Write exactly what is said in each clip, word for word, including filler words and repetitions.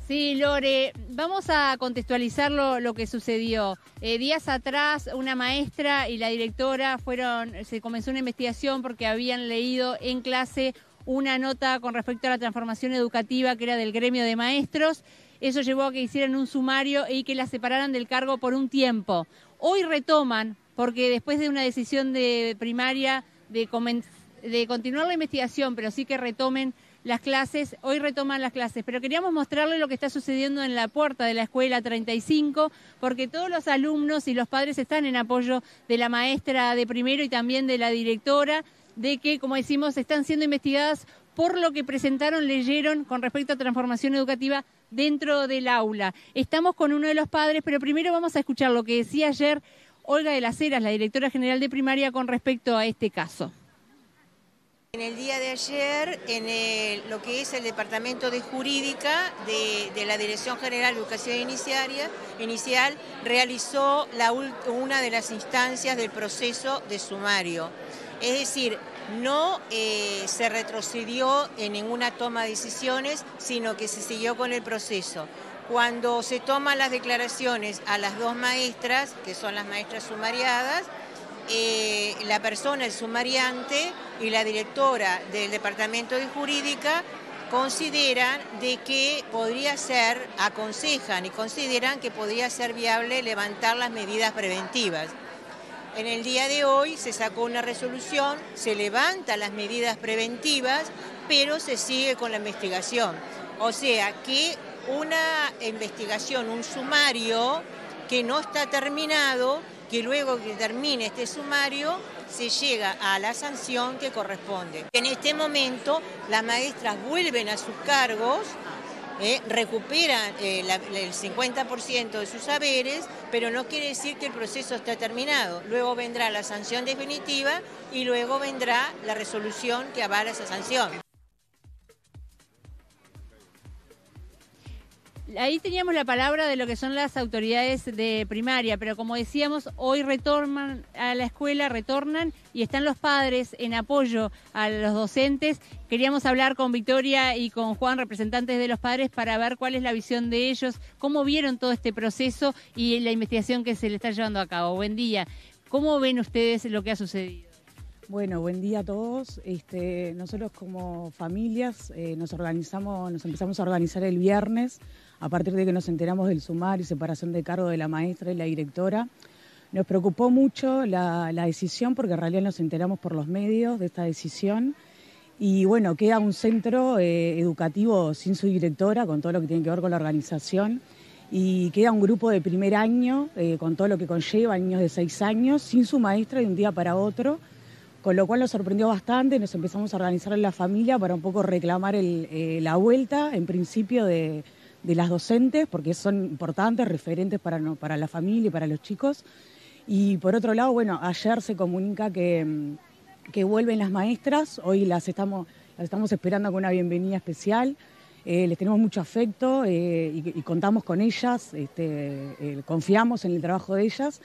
Sí, Lore, vamos a contextualizar lo, lo que sucedió. Eh, días atrás, una maestra y la directora fueron, se comenzó una investigación porque habían leído en clase una nota con respecto a la transformación educativa que era del gremio de maestros. Eso llevó a que hicieran un sumario y que la separaran del cargo por un tiempo. Hoy retoman, porque después de una decisión de primaria de, de continuar la investigación, pero sí que retomen las clases, hoy retoman las clases, pero queríamos mostrarles lo que está sucediendo en la puerta de la escuela treinta y cinco, porque todos los alumnos y los padres están en apoyo de la maestra de primero y también de la directora, de que, como decimos, están siendo investigadas por lo que presentaron, leyeron con respecto a transformación educativa dentro del aula. Estamos con uno de los padres, pero primero vamos a escuchar lo que decía ayer Olga de las Heras, la directora general de primaria, con respecto a este caso. En el día de ayer, en el, lo que es el Departamento de Jurídica de, de la Dirección General de Educación Iniciaria, Inicial, realizó la, una de las instancias del proceso de sumario. Es decir, no eh, se retrocedió en ninguna toma de decisiones, sino que se siguió con el proceso. Cuando se toman las declaraciones a las dos maestras, que son las maestras sumariadas, Eh, la persona, el sumariante y la directora del Departamento de Jurídica consideran de que podría ser, aconsejan y consideran que podría ser viable levantar las medidas preventivas. En el día de hoy se sacó una resolución, se levantan las medidas preventivas, pero se sigue con la investigación. O sea que una investigación, un sumario que no está terminado, que luego que termine este sumario se llega a la sanción que corresponde. En este momento las maestras vuelven a sus cargos, eh, recuperan eh, la, el cincuenta por ciento de sus saberes, pero no quiere decir que el proceso está terminado. Luego vendrá la sanción definitiva y luego vendrá la resolución que avala esa sanción. Ahí teníamos la palabra de lo que son las autoridades de primaria, pero como decíamos, hoy retornan a la escuela, retornan y están los padres en apoyo a los docentes. Queríamos hablar con Victoria y con Juan, representantes de los padres, para ver cuál es la visión de ellos, cómo vieron todo este proceso y la investigación que se le está llevando a cabo. Buen día. ¿Cómo ven ustedes lo que ha sucedido? Bueno, buen día a todos. Este, nosotros como familias eh, nos organizamos, nos empezamos a organizar el viernes a partir de que nos enteramos del sumario y separación de cargo de la maestra y la directora. Nos preocupó mucho la, la decisión porque en realidad nos enteramos por los medios de esta decisión y bueno, queda un centro eh, educativo sin su directora con todo lo que tiene que ver con la organización y queda un grupo de primer año eh, con todo lo que conlleva, niños de seis años, sin su maestra de un día para otro. Con lo cual nos sorprendió bastante, nos empezamos a organizar en la familia para un poco reclamar el, eh, la vuelta, en principio, de, de las docentes, porque son importantes, referentes para, no, para la familia y para los chicos. Y por otro lado, bueno, ayer se comunica que, que vuelven las maestras, hoy las estamos, las estamos esperando con una bienvenida especial. Eh, les tenemos mucho afecto eh, y, y contamos con ellas, este, eh, confiamos en el trabajo de ellas.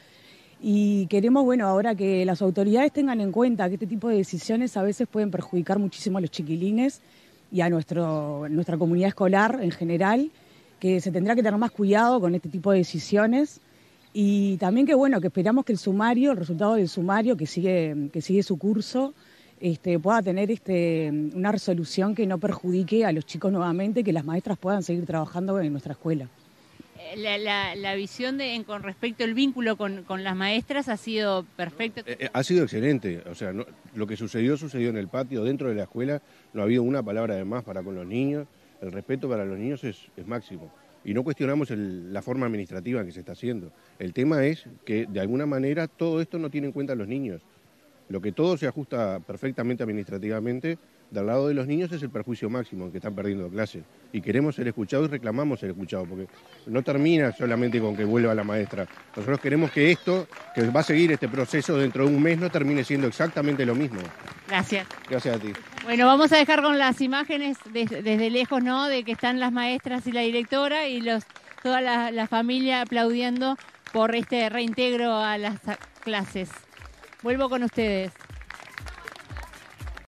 Y queremos, bueno, ahora que las autoridades tengan en cuenta que este tipo de decisiones a veces pueden perjudicar muchísimo a los chiquilines y a nuestro, nuestra comunidad escolar en general, que se tendrá que tener más cuidado con este tipo de decisiones. Y también que, bueno, que esperamos que el sumario, el resultado del sumario que sigue, que sigue su curso, este, pueda tener este, una resolución que no perjudique a los chicos nuevamente, que las maestras puedan seguir trabajando en nuestra escuela. La, la, la visión de, en, con respecto al vínculo con, con las maestras ha sido perfecto. Eh, eh, ha sido excelente, o sea, no, lo que sucedió, sucedió en el patio, dentro de la escuela, no ha habido una palabra de más para con los niños, el respeto para los niños es, es máximo. Y no cuestionamos el, la forma administrativa que se está haciendo. El tema es que, de alguna manera, todo esto no tiene en cuenta a los niños. Lo que todo se ajusta perfectamente administrativamente, del lado de los niños es el perjuicio máximo en que están perdiendo clase. Y queremos ser escuchados y reclamamos ser escuchados, porque no termina solamente con que vuelva la maestra. Nosotros queremos que esto, que va a seguir este proceso dentro de un mes, no termine siendo exactamente lo mismo. Gracias. Gracias a ti. Bueno, vamos a dejar con las imágenes de, desde lejos, ¿no?, de que están las maestras y la directora y los, toda la, la familia aplaudiendo por este reintegro a las clases. Vuelvo con ustedes.